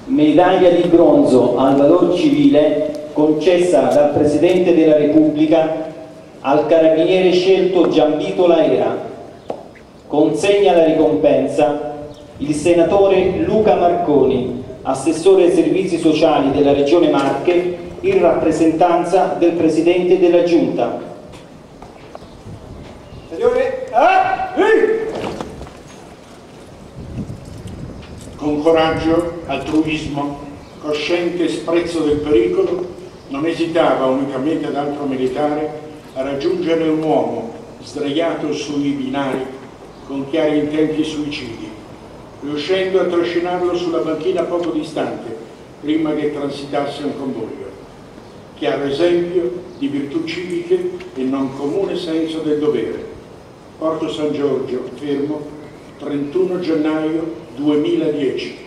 medaglia di bronzo al valor civile concessa dal Presidente della Repubblica al carabiniere scelto Gianvito Laera. Consegna la ricompensa il senatore Luca Marconi, assessore ai servizi sociali della Regione Marche, in rappresentanza del Presidente della Giunta. Con coraggio, altruismo, cosciente sprezzo del pericolo, non esitava, unicamente ad altro militare, a raggiungere un uomo sdraiato sui binari con chiari intenti suicidi, riuscendo a trascinarlo sulla banchina poco distante prima che transitasse un convoglio. Chiaro esempio di virtù civiche e non comune senso del dovere. Porto San Giorgio, Fermo, 31 gennaio 2010.